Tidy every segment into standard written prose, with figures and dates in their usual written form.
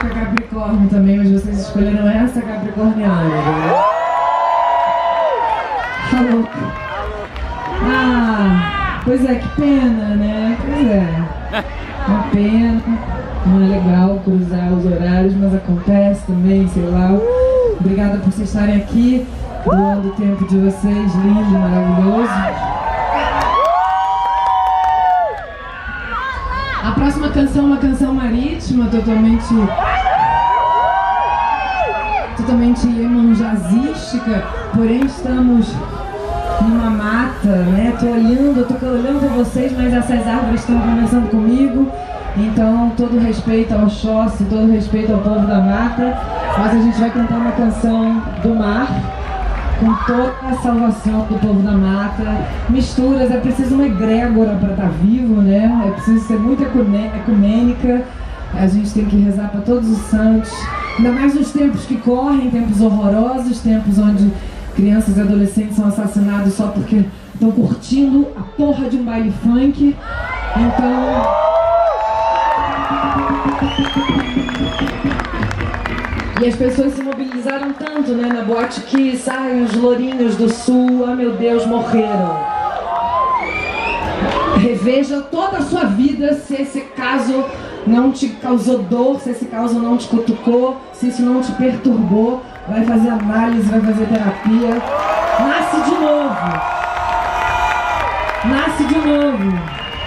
música Capricórnio também, mas vocês escolheram essa capricorniana. Falou. Ah, pois é, que pena, né? Pois é. Uma pena. Não é legal cruzar os horários, mas acontece também, sei lá. Obrigada por vocês estarem aqui, doando o tempo de vocês, lindo, maravilhoso. A próxima canção é uma canção marítima, totalmente iemanjazística, porém estamos numa mata, né? Tô olhando pra vocês, mas essas árvores estão conversando comigo. Então, todo respeito ao Oxóssi, todo respeito ao povo da mata, mas a gente vai cantar uma canção do mar, com toda a salvação do povo da mata. Misturas, é preciso uma egrégora para estar vivo, né? É preciso ser muito ecumênica. A gente tem que rezar para todos os santos, ainda mais nos tempos que correm, tempos horrorosos, tempos onde crianças e adolescentes são assassinados só porque estão curtindo a porra de um baile funk. Então... E as pessoas se mobilizaram tanto, né, na Boate Kiss, ai, os lourinhos do sul, ah, meu Deus, morreram. Reveja toda a sua vida se esse caso não te causou dor, se esse caso não te cutucou, se isso não te perturbou. Vai fazer análise, vai fazer terapia. Nasce de novo. Nasce de novo.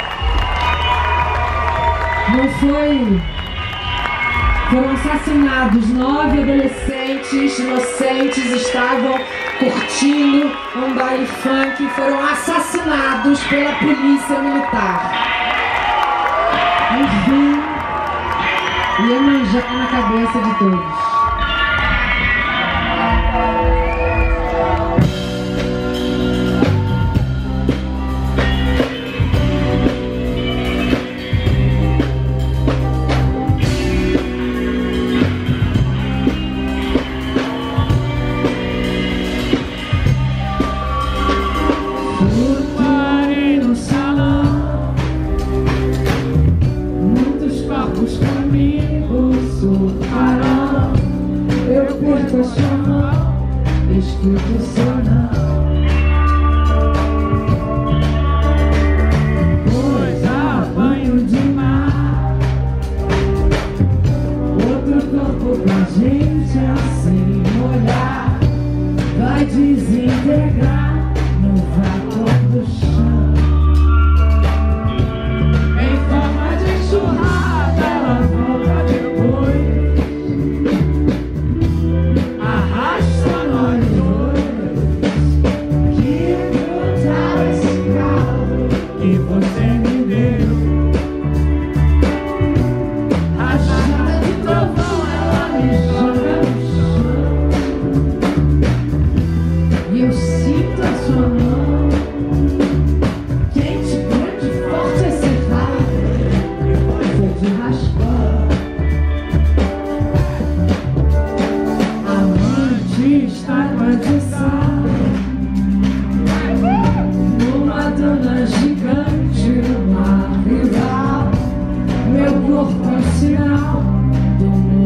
Não foi... Foram assassinados 9 adolescentes inocentes, estavam curtindo um baile funk, foram assassinados pela polícia militar. Enfim, Iemanjá na cabeça de todos. Escuto o seu não. Pois há banho de mar, outro corpo pra gente assim molhar, vai desintegrar no vapor do chão. Em forma de enxurrada ela volta depois. Meu corpo é sinal do mundo.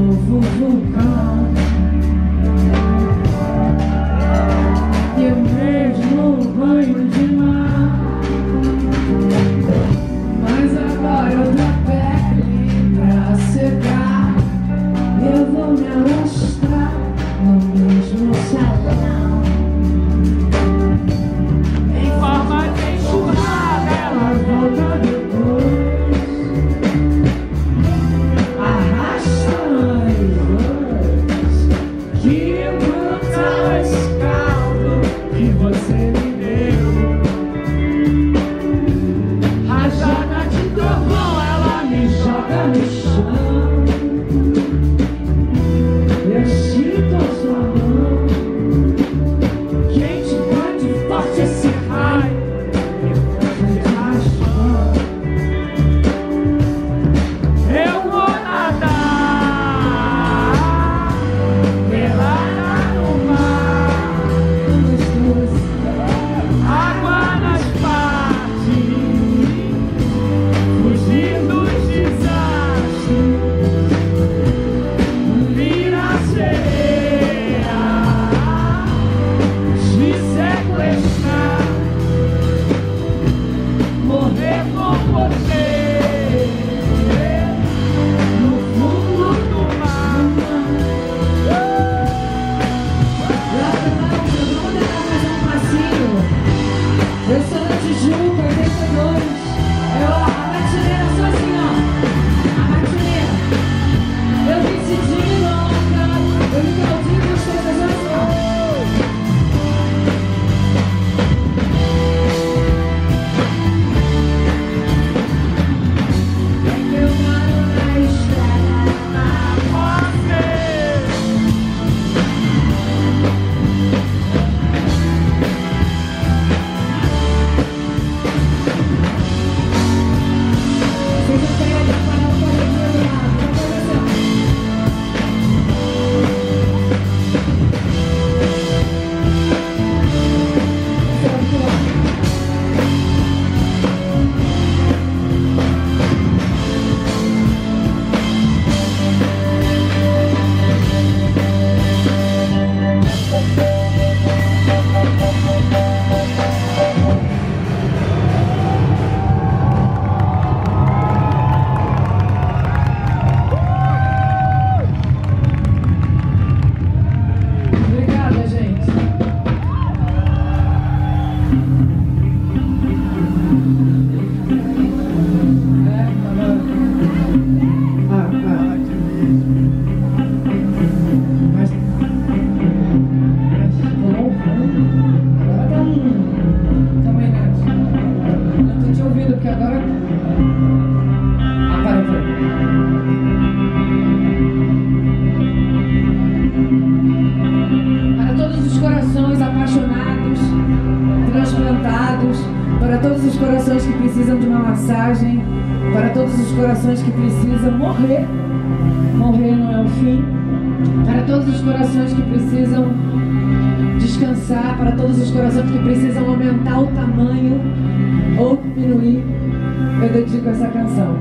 uma massagem para todos os corações que precisam morrer. Morrer não é o fim. Para todos os corações que precisam descansar, para todos os corações que precisam aumentar o tamanho ou diminuir, eu dedico essa canção.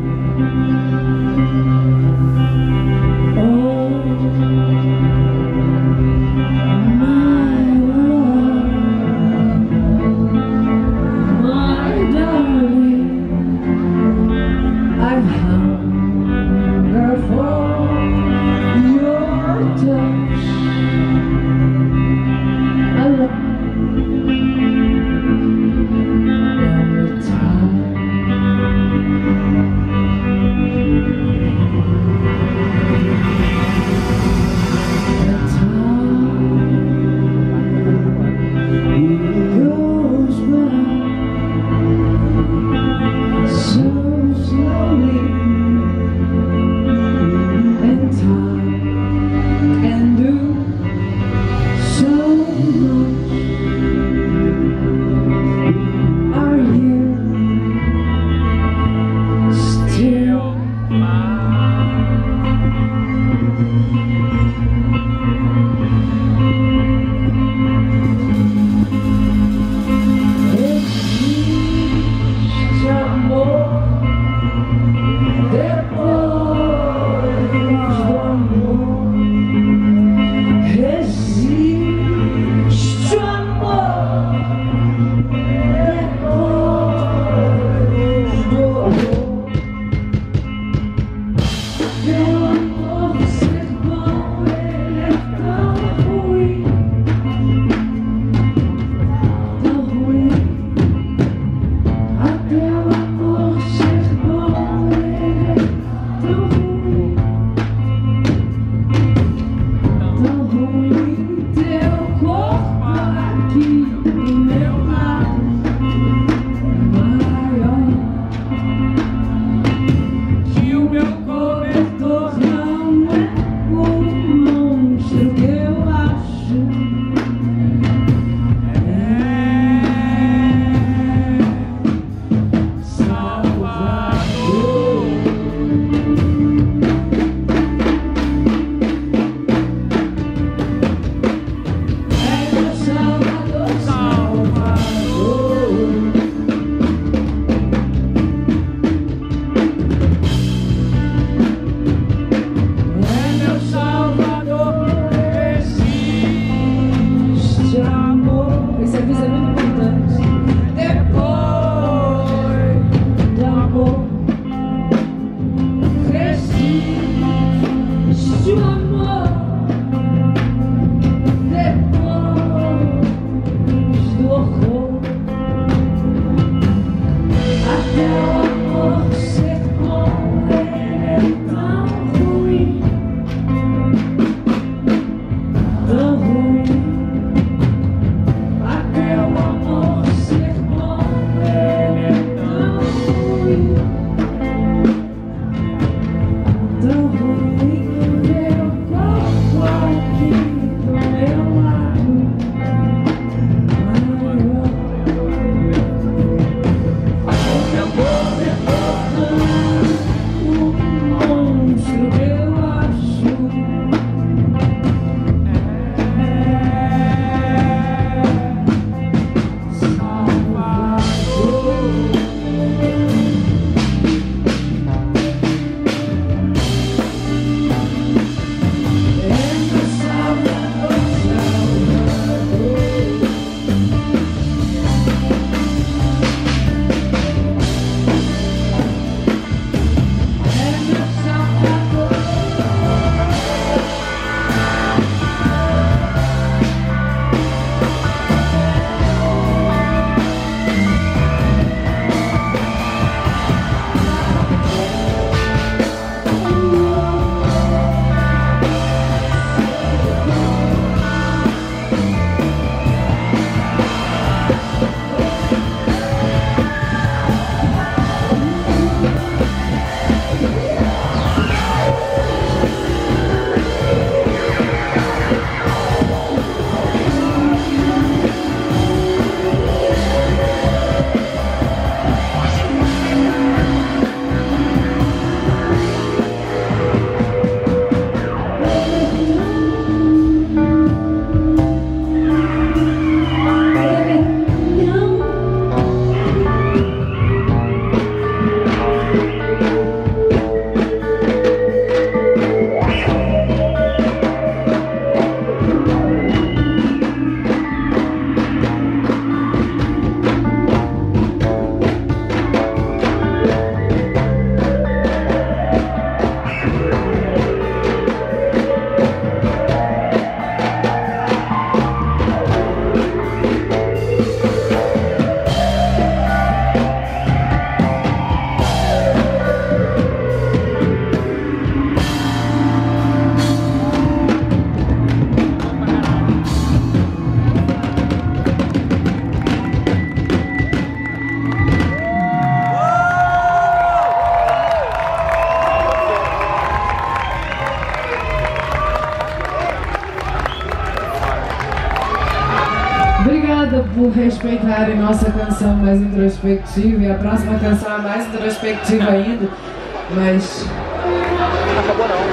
Obrigada por respeitarem nossa canção mais introspectiva, e a próxima canção é mais introspectiva ainda, mas... Não acabou não.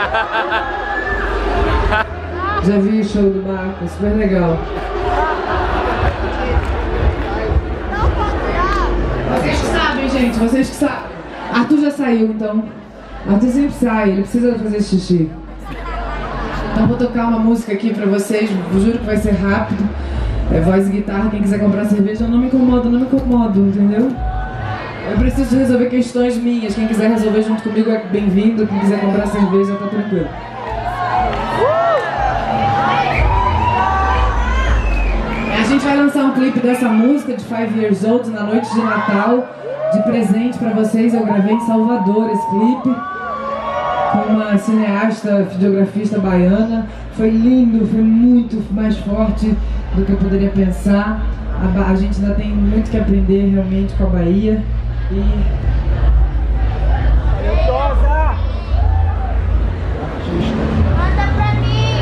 Já vi o show do Marco, super legal. Vocês que sabem, gente, vocês que sabem. Arthur já saiu, então. Arthur sempre sai, ele precisa fazer xixi. Então vou tocar uma música aqui pra vocês, juro que vai ser rápido. É voz e guitarra, quem quiser comprar cerveja, eu não me incomodo, entendeu? Eu preciso resolver questões minhas, quem quiser resolver junto comigo é bem-vindo, quem quiser comprar cerveja tá tranquilo. A gente vai lançar um clipe dessa música de 5 Years Old na noite de Natal, de presente pra vocês. Eu gravei em Salvador esse clipe com uma cineasta, videografista baiana. Foi lindo, foi muito mais forte do que eu poderia pensar. A gente ainda tem muito que aprender realmente com a Bahia. Manda pra mim!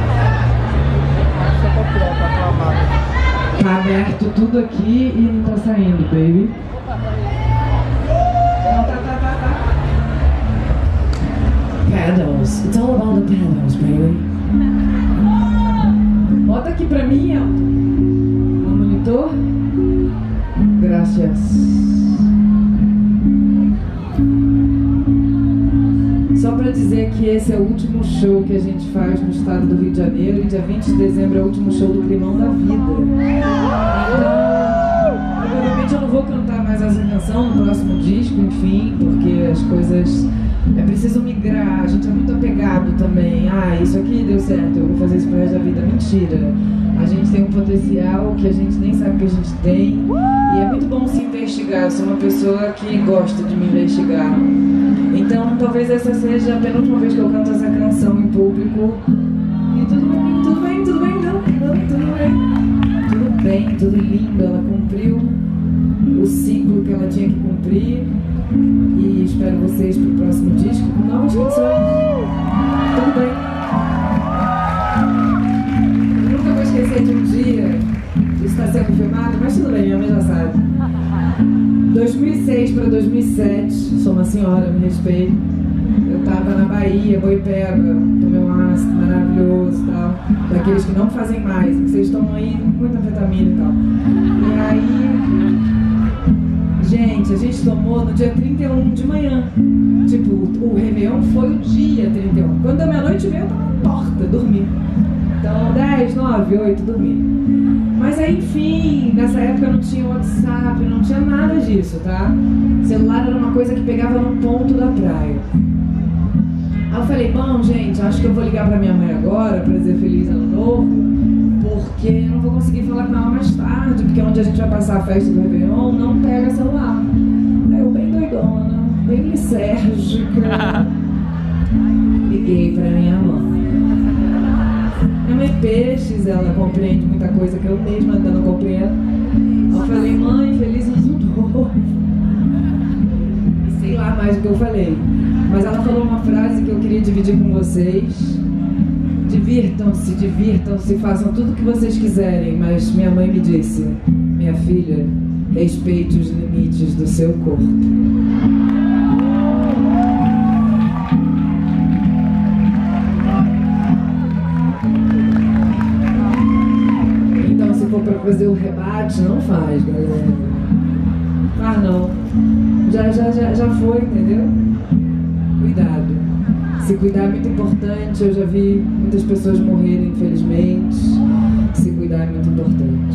Tá aberto tudo aqui e não tá saindo, baby. Tá. Pedals. It's all about the pedals, baby. Bota aqui pra mim, Elton. No monitor. Gracias. Só pra dizer que esse é o último show que a gente faz no estado do Rio de Janeiro, e dia 20 de dezembro é o último show do Climão da Vida. Então, provavelmente eu não vou cantar mais essa canção no próximo disco, enfim, porque as coisas... É preciso migrar, a gente é muito apegado também. Ah, isso aqui deu certo, eu vou fazer isso pro resto da vida. Mentira. A gente tem um potencial que a gente nem sabe que a gente tem. E é muito bom se investigar. Eu sou uma pessoa que gosta de me investigar. Então, talvez essa seja a penúltima vez que eu canto essa canção em público. E tudo bem, não, tudo bem. Tudo bem, tudo lindo. Ela cumpriu o ciclo que ela tinha que cumprir. E espero vocês pro próximo disco com novas canções. Tudo bem. Eu nunca vou esquecer de um dia, isso está sendo filmado, mas tudo bem, minha mãe já sabe. 2006 para 2007, sou uma senhora, me respeito. Eu tava na Bahia, Boipeba, tomei um ácido maravilhoso e tal. Daqueles que não fazem mais, que vocês tomam aí muita anfetamina e tal. E aí... Gente, a gente tomou no dia 31 de manhã. Tipo, o Réveillon foi o dia 31. Quando da meia-noite veio, eu tava na porta, dormi. Então, 10, 9, 8, dormi. Mas aí, enfim, nessa época não tinha WhatsApp, não tinha nada disso, tá? O celular era uma coisa que pegava no ponto da praia. Aí eu falei, bom, gente, acho que eu vou ligar pra minha mãe agora pra dizer Feliz Ano Novo. Porque eu não vou conseguir falar com ela mais tarde, porque onde a gente vai passar a festa do Réveillon não pega celular. Aí eu, bem doidona, bem lisérgica, liguei pra minha mãe. Minha mãe Peixes, ela compreende muita coisa que eu mesma ainda não compreendo. Eu falei, mãe, Feliz Ano Novo. Sei lá mais o que eu falei. Mas ela falou uma frase que eu queria dividir com vocês. Divirtam-se, façam tudo o que vocês quiserem, mas minha mãe me disse, minha filha, respeite os limites do seu corpo. Então, se for pra fazer o rebate, não faz, galera. Ah, não. Já foi, entendeu? Cuidado. Se cuidar é muito importante, eu já vi muitas pessoas morrerem, infelizmente. Se cuidar é muito importante.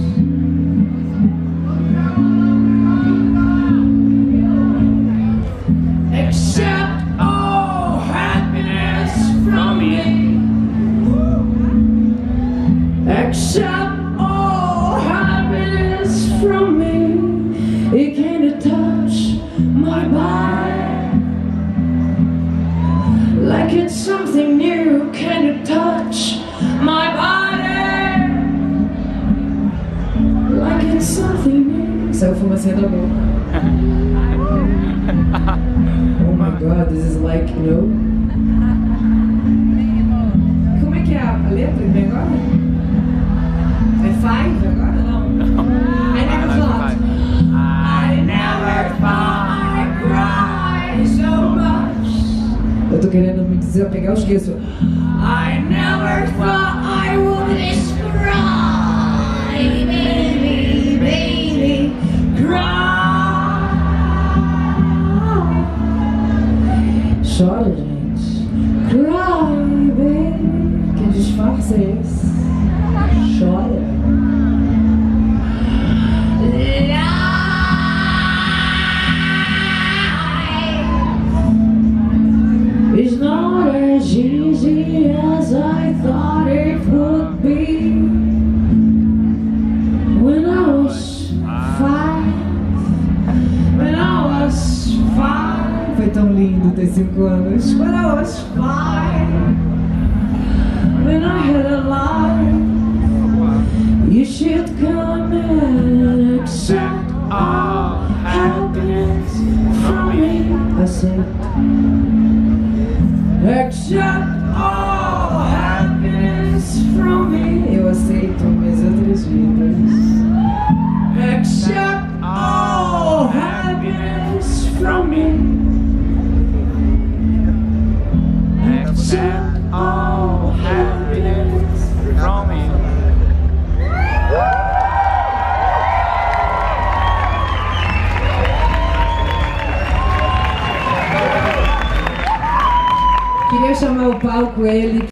Accept all happiness from me. Accept all happiness from me. It can't touch my body. Like it's something new, can you touch my body? Like it's something new. Saiu fumacinha da boca. Oh my god, this is like, you know. Como é que é a letra que vem agora? É 5 agora? esqueço. I never thought I would cry, baby, baby, cry. Chora, gente. Cry, baby. Que disfarce é esse? Chora. It's not as easy as I thought it would be. When I was 5, when I was 5. Foi tão lindo ter 5 anos. When I was 5, when I had a life, you should come and accept all happiness from me. I said, accept all happiness from me. Eu aceito minhas outras vidas. Accept all happiness from me. Accept all happiness from me. Queria chamar o palco ele.